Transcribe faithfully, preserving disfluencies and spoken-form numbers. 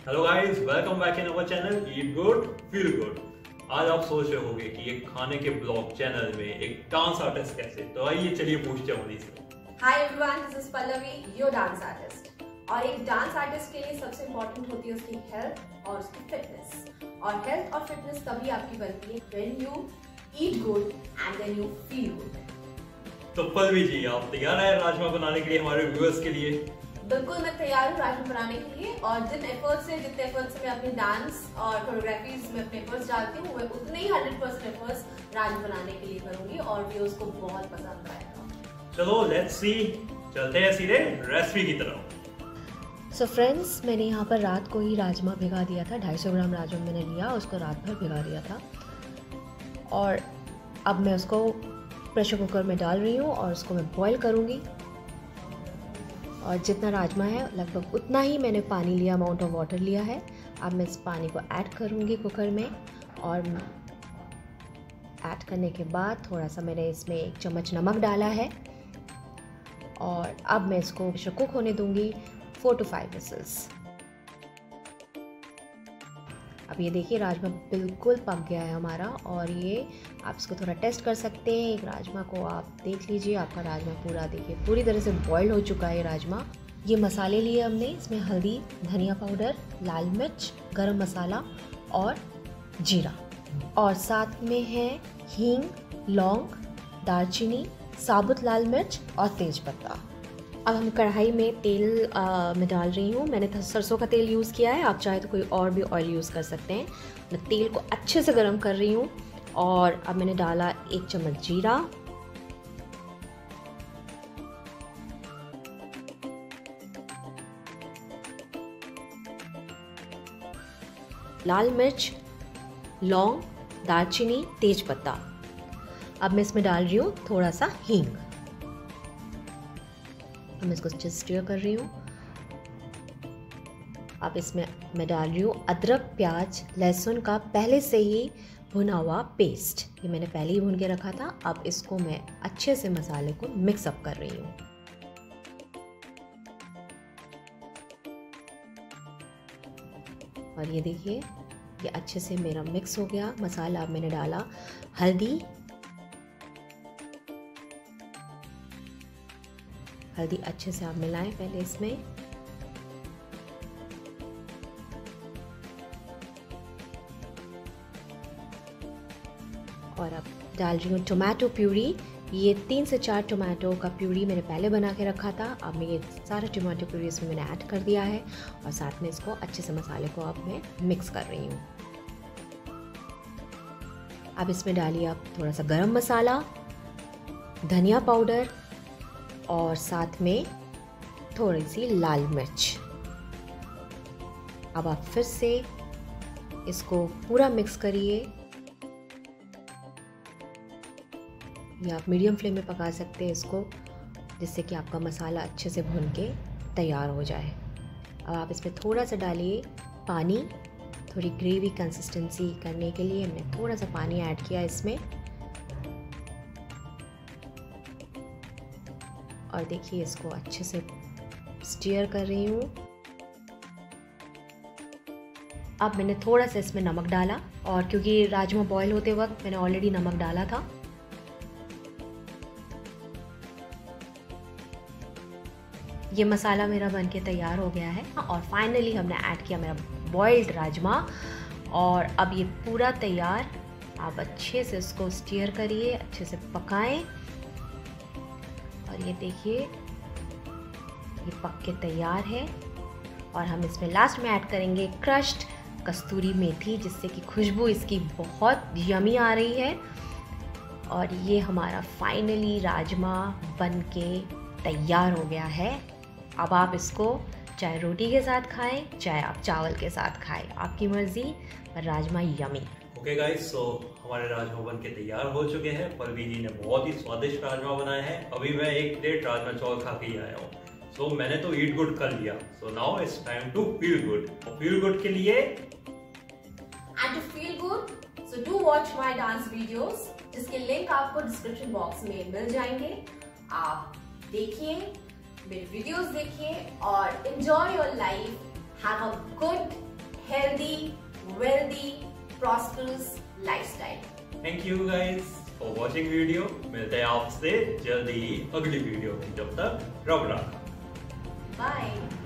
Hello guys, welcome back in our channel eat good feel good. आज आप सोच रहे होंगे कि एक खाने के ब्लॉग चैनल में एक डांस आर्टिस्ट कैसे, तो आइए चलिए पूछते हैं उन्हीं से। Hi everyone, this is Pallavi, your dance artist. और एक डांस आर्टिस्ट के लिए सबसे इम्पोर्टेंट होती है उसकी हेल्थ और उसकी फिटनेस। और हेल्थ और फिटनेस तभी आपकी बनती है when you eat good and then you feel good. तो पल्लवी जी, आप तैयार हैं राजमा बनाने के लिए हमारे व्यूअर्स के लिए? बिल्कुल, मैं तैयार हूँ राजमा बनाने के लिए। और जिन एफर्ट्स से जितने एफर्ट्स से मैं अपनी डांस और कोरियोग्राफीज में अपने एफर्ट्स डालती हूँ, मैं उतने ही हंड्रेड परसेंट एफर्ट्स राजमा बनाने के लिए करूंगी और व्यूअर्स को बहुत पसंद आएगा। चलो लेट्स सी, चलते हैं सीधे रेसिपी की तरफ। सो so फ्रेंड्स, मैंने यहाँ पर रात को ही राजमा भिगा दिया था। ढाई सौ ग्राम राजमा मैंने लिया, उसको रात भर भिगा दिया था। और अब मैं उसको प्रेशर कुकर में डाल रही हूँ और उसको मैं बॉईल करूँगी। और जितना राजमा है लगभग उतना ही मैंने पानी लिया, अमाउंट ऑफ वाटर लिया है। अब मैं इस पानी को ऐड करूँगी कुकर में। और ऐड करने के बाद थोड़ा सा मैंने इसमें एक चम्मच नमक डाला है। और अब मैं इसको प्रेशर कुक होने दूँगी फोर टू फाइव विसल्स। अब ये देखिए राजमा बिल्कुल पक गया है हमारा। और ये आप इसको थोड़ा टेस्ट कर सकते हैं। एक राजमा को आप देख लीजिए, आपका राजमा पूरा देखिए पूरी तरह से बॉईल हो चुका है ये राजमा। ये मसाले लिए हमने, इसमें हल्दी, धनिया पाउडर, लाल मिर्च, गरम मसाला और जीरा। और साथ में है हींग, लौंग, दालचीनी, साबुत लाल मिर्च और तेज पत्ता। अब हम कढ़ाई में तेल आ, में डाल रही हूँ। मैंने सरसों का तेल यूज़ किया है, आप चाहे तो कोई और भी ऑयल यूज़ कर सकते हैं। मैं तेल को अच्छे से गर्म कर रही हूँ। और अब मैंने डाला एक चम्मच जीरा, लाल मिर्च, लौंग, दालचीनी, तेज पत्ता। अब मैं इसमें डाल रही हूँ थोड़ा सा हींग। मैं इसको अच्छे से स्टीयर कर रही हूँ। अब इसमें मैं डाल रही हूँ अदरक, प्याज, लहसुन का पहले से ही भुना हुआ पेस्ट। ये मैंने पहले ही भून के रखा था। अब इसको मैं अच्छे से मसाले को मिक्स अप कर रही हूँ। और ये देखिए ये अच्छे से मेरा मिक्स हो गया मसाला। अब मैंने डाला हल्दी, हल्दी अच्छे से आप मिलाएं पहले इसमें। और अब डाल रही हूँ टोमेटो प्यूरी। ये तीन से चार टोमेटो का प्यूरी मैंने पहले बना के रखा था। अब मैं ये सारा टोमेटो प्यूरी इसमें मैंने ऐड कर दिया है। और साथ में इसको अच्छे से मसाले को अब मैं मिक्स कर रही हूँ। अब इसमें डालिए आप थोड़ा सा गरम मसाला, धनिया पाउडर और साथ में थोड़ी सी लाल मिर्च। अब आप फिर से इसको पूरा मिक्स करिए। या आप मीडियम फ्लेम में पका सकते हैं इसको, जिससे कि आपका मसाला अच्छे से भुन के तैयार हो जाए। अब आप इसमें थोड़ा सा डालिए पानी, थोड़ी ग्रेवी कंसिस्टेंसी करने के लिए हमने थोड़ा सा पानी ऐड किया इसमें। और देखिए इसको अच्छे से स्टीयर कर रही हूँ। अब मैंने थोड़ा सा इसमें नमक डाला, और क्योंकि राजमा बॉईल होते वक्त मैंने ऑलरेडी नमक डाला था। ये मसाला मेरा बनके तैयार हो गया है। और फाइनली हमने ऐड किया मेरा बॉइल्ड राजमा। और अब ये पूरा तैयार। आप अच्छे से इसको स्टीयर करिए, अच्छे से पकाएं। और ये देखिए ये पक के तैयार है। और हम इसमें लास्ट में ऐड करेंगे क्रश्ड कस्तूरी मेथी, जिससे कि खुशबू इसकी बहुत यमी आ रही है। और ये हमारा फाइनली राजमा बन के तैयार हो गया है। अब आप इसको चाहे रोटी के साथ खाएं, चाहे आप चावल के साथ खाएं, आपकी मर्जी, पर rajma yummy. Okay guys, so हमारे राजमा बन के तैयार हो चुके हैं। पल्लवी जी ने बहुत ही स्वादिष्ट राजमा बनाए हैं। अभी मैं एक प्लेट राजमा चावल खा के ही आया हूँ। सो so, मैंने तो ईट गुड कर लिया। So now it's time to feel good. Feel good के लिए and to feel good so do watch my dance videos, जिसके लिंक आपको डिस्क्रिप्शन बॉक्स में मिल जाएंगे। आप देखिए, मेरे वीडियोस देखिए और enjoy your life. Have a good healthy, wealthy, prosperous lifestyle. Thank you guys for watching video. मिलते हैं आपसे जल्दी ही अगली वीडियो में, जब तक रब रखा। बाय।